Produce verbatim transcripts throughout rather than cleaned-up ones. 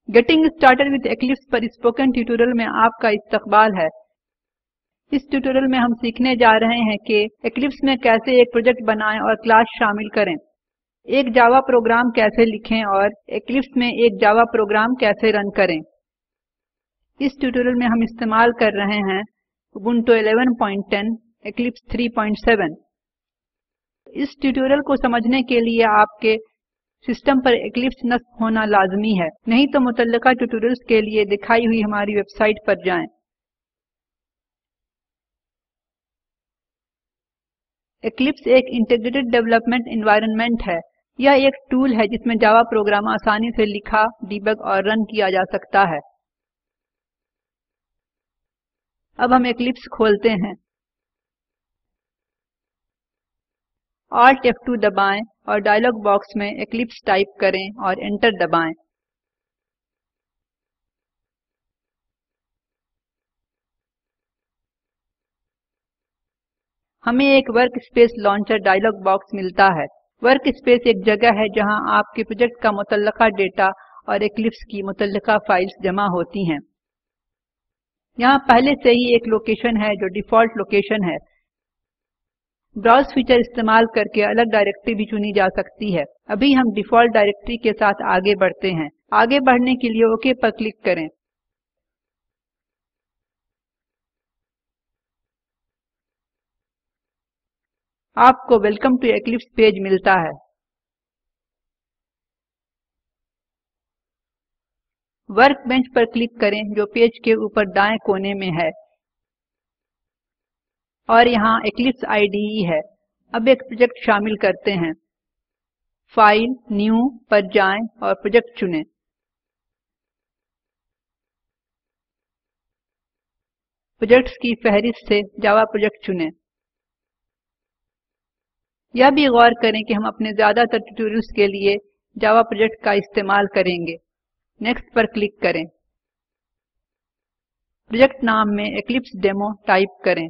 Getting started with Eclipse पर spoken tutorial में आपका इस्तकबाल है। इस ट्यूटोरियल में हम सीखने जा रहे हैं कि एक्लिप्स में कैसे एक प्रोजेक्ट बनाएं और क्लास शामिल करें, एक जावा प्रोग्राम कैसे लिखें और एक्लिप्स में एक जावा प्रोग्राम कैसे रन करें। इस ट्यूटोरियल में हम इस्तेमाल कर रहे हैं Ubuntu eleven point ten, Eclipse three point seven. इस ट्यूटोरियल को समझने के लिए आपके सिस्टम पर एक्लिप्स नस्ब होना लाजमी है, नहीं तो मुतल्लिका ट्यूटोरियल्स के लिए दिखाई हुई हमारी वेबसाइट पर जाएं। एक्लिप्स एक इंटीग्रेटेड डेवलपमेंट एनवायरनमेंट है। यह एक टूल है जिसमें जावा प्रोग्राम आसानी से लिखा, डीबग और रन किया जा सकता है। अब हम एक्लिप्स खोलते हैं। ऑल्ट एफ टू दबाएं और डायलॉग बॉक्स में एक्लिप्स टाइप करें और एंटर दबाएं। हमें एक work space launcher dialog box मिलता है। वर्क स्पेस एक जगह है जहां आपके प्रोजेक्ट का मुतल्लिका डेटा और एक्लिप्स की मुतल्लिका फाइल्स जमा होती हैं। यहाँ पहले से ही एक लोकेशन है जो डिफॉल्ट लोकेशन है। ब्राउज फीचर इस्तेमाल करके अलग डायरेक्टरी भी चुनी जा सकती है। अभी हम डिफॉल्ट डायरेक्टरी के साथ आगे बढ़ते हैं। आगे बढ़ने के लिए ओके पर क्लिक करें। आपको वेलकम टू एक्लिप्स पेज मिलता है। वर्कबेंच पर क्लिक करें जो पेज के ऊपर दाएं कोने में है और यहाँ एक्लिप्स आई डी ई है। अब एक प्रोजेक्ट शामिल करते हैं। फाइल, न्यू पर जाएं और प्रोजेक्ट चुनें। प्रोजेक्ट्स की फहरिस्त से जावा प्रोजेक्ट चुनें। यह भी गौर करें कि हम अपने ज्यादातर ट्यूटोरियल्स के लिए जावा प्रोजेक्ट का इस्तेमाल करेंगे। नेक्स्ट पर क्लिक करें। प्रोजेक्ट नाम में एक्लिप्स डेमो टाइप करें।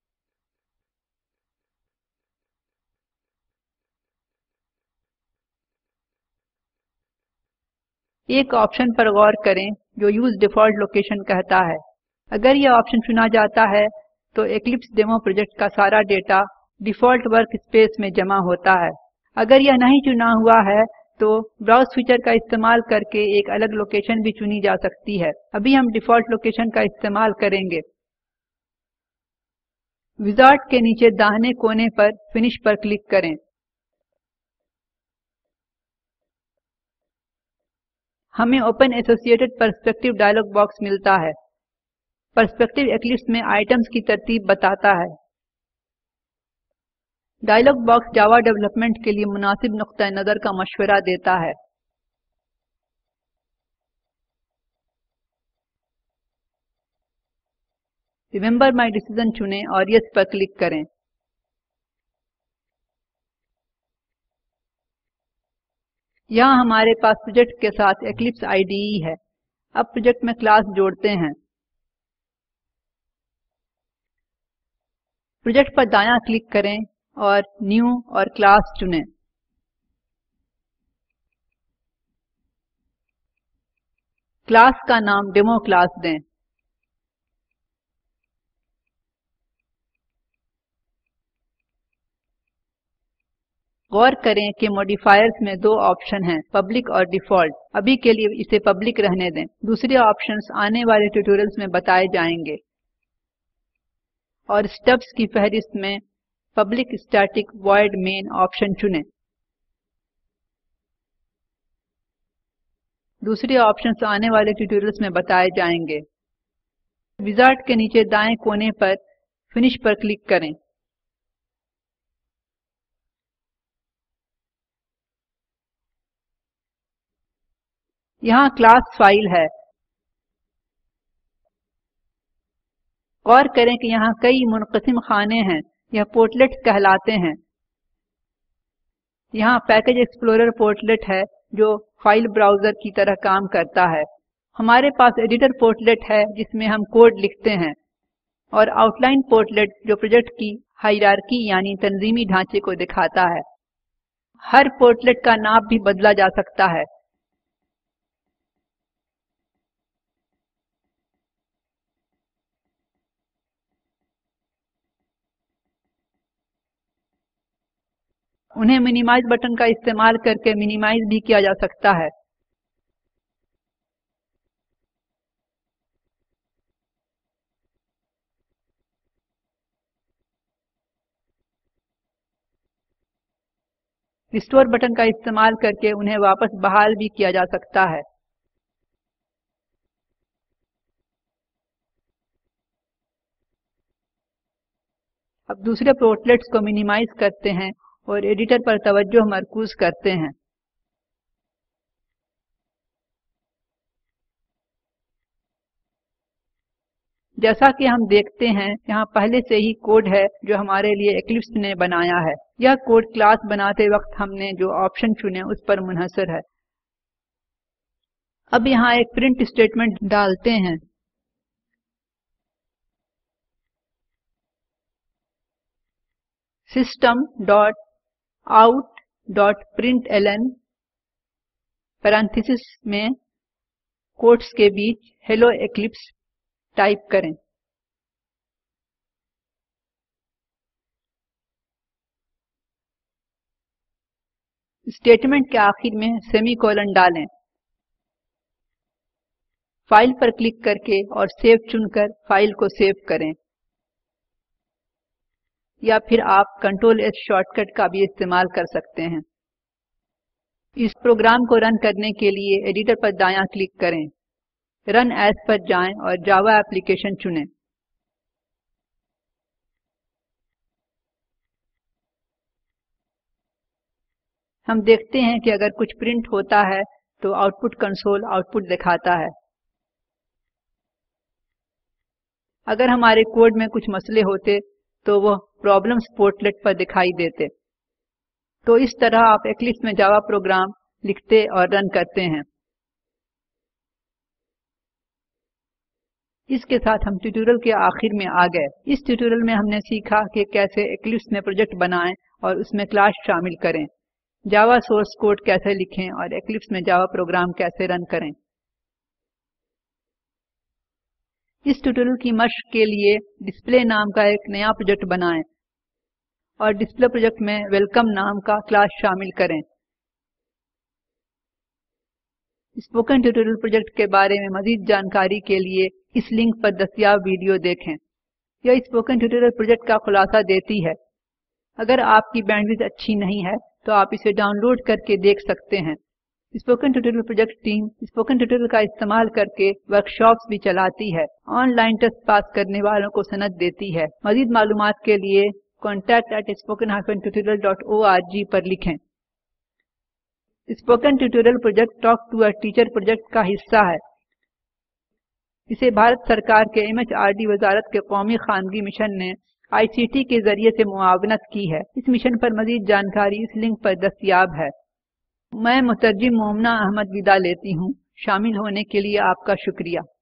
एक ऑप्शन पर गौर करें जो यूज डिफॉल्ट लोकेशन कहता है। अगर यह ऑप्शन चुना जाता है तो एक्लिप्स डेमो प्रोजेक्ट का सारा डेटा डिफॉल्ट वर्क स्पेस में जमा होता है। अगर यह नहीं चुना हुआ है तो ब्राउज फीचर का इस्तेमाल करके एक अलग लोकेशन भी चुनी जा सकती है। अभी हम डिफॉल्ट लोकेशन का इस्तेमाल करेंगे। विजार्ड के नीचे दाहिने कोने पर फिनिश पर क्लिक करें। हमें open associated perspective dialog box मिलता है। पर्सपेक्टिव एक्लिप्स में आइटम्स की तरतीब बताता है। डायलॉग बॉक्स जावा डेवलपमेंट के लिए मुनासिब नुक्ता नजर का मशवरा देता है। रिमेंबर माय डिसीजन चुनें और यस पर क्लिक करें। यहाँ हमारे पास प्रोजेक्ट के साथ एक्लिप्स आई डी ई है। अब प्रोजेक्ट में क्लास जोड़ते हैं। प्रोजेक्ट पर दायां क्लिक करें और न्यू और क्लास चुनें। क्लास का नाम डेमो क्लास दें। गौर करें कि मॉडिफायर्स में दो ऑप्शन हैं, पब्लिक और डिफॉल्ट। अभी के लिए इसे पब्लिक रहने दें। दूसरे ऑप्शंस आने वाले ट्यूटोरियल्स में बताए जाएंगे। और स्टब्स की फहरिस्त में public static void main option चुनें। दूसरे ऑप्शंस आने वाले ट्यूटोरियल्स में बताए जाएंगे। विजार्ड के नीचे दाएं कोने पर फिनिश पर क्लिक करें। यहाँ क्लास फाइल है। गौर करें कि यहाँ कई मुनक़सिम खाने हैं। यह पोर्टलेट्स कहलाते हैं। यहाँ पैकेज एक्सप्लोरर पोर्टलेट है जो फाइल ब्राउजर की तरह काम करता है। हमारे पास एडिटर पोर्टलेट है जिसमें हम कोड लिखते हैं और आउटलाइन पोर्टलेट जो प्रोजेक्ट की हायरार्की यानी तंजीमी ढांचे को दिखाता है। हर पोर्टलेट का नाम भी बदला जा सकता है। उन्हें मिनिमाइज बटन का इस्तेमाल करके मिनिमाइज भी किया जा सकता है। रिस्टोर बटन का इस्तेमाल करके उन्हें वापस बहाल भी किया जा सकता है। अब दूसरे पोर्टलेट्स को मिनिमाइज करते हैं और एडिटर पर तवज्जो मरकूज करते हैं। जैसा कि हम देखते हैं, यहाँ पहले से ही कोड है जो हमारे लिए एक्लिप्स ने बनाया है। यह कोड क्लास बनाते वक्त हमने जो ऑप्शन चुने उस पर मुनहसर है। अब यहाँ एक प्रिंट स्टेटमेंट डालते हैं। System dot out dot println parenthesis में कोट्स के बीच हेलो एक्लिप्स टाइप करें। स्टेटमेंट के आखिर में सेमीकोलन डालें। फाइल पर क्लिक करके और सेव चुनकर फाइल को सेव करें, या फिर आप कंट्रोल एस शॉर्टकट का भी इस्तेमाल कर सकते हैं। इस प्रोग्राम को रन करने के लिए एडिटर पर दायां क्लिक करें, रन एज पर जाएं और जावा एप्लीकेशन चुनें। हम देखते हैं कि अगर कुछ प्रिंट होता है तो आउटपुट कंसोल आउटपुट दिखाता है। अगर हमारे कोड में कुछ मसले होते तो वह प्रॉब्लम्स पोर्टलेट पर दिखाई देते। तो इस तरह आप एक्लिप्स में जावा प्रोग्राम लिखते और रन करते हैं। इसके साथ हम ट्यूटोरियल के आखिर में आ गए। इस ट्यूटोरियल में हमने सीखा कि कैसे एक्लिप्स में प्रोजेक्ट बनाएं और उसमें क्लास शामिल करें, जावा सोर्स कोड कैसे लिखें और एक्लिप्स में जावा प्रोग्राम कैसे रन करें। इस ट्यूटोरियल की मशक के लिए डिस्प्ले नाम का एक नया प्रोजेक्ट बनाएं और डिस्प्ले प्रोजेक्ट में वेलकम नाम का क्लास शामिल करें। स्पोकन ट्यूटोरियल प्रोजेक्ट के बारे में मजीद जानकारी के लिए इस लिंक पर दस्तियाब वीडियो देखें। यह स्पोकन ट्यूटोरियल प्रोजेक्ट का खुलासा देती है। अगर आपकी बैंडविड्थ अच्छी नहीं है तो आप इसे डाउनलोड करके देख सकते हैं। Spoken tutorial project team spoken tutorial का इस्तेमाल करके वर्कशॉप्स भी चलाती है। ऑनलाइन टेस्ट पास करने वालों को सनद देती है। मजीद मालूमात के लिए contact at spoken hyphen tutorial dot O R G पर लिखें। Spoken tutorial project talk to a teacher project का हिस्सा है। इसे भारत सरकार के एम एच आर डी वजारत के कौमी खानगी मिशन ने आई सी टी के जरिए से मुआवनत की है। इस मिशन पर मजीद जानकारी इस लिंक पर दस्तयाब है। मैं मुतर्जिम मोमना अहमद विदा लेती हूँ। शामिल होने के लिए आपका शुक्रिया।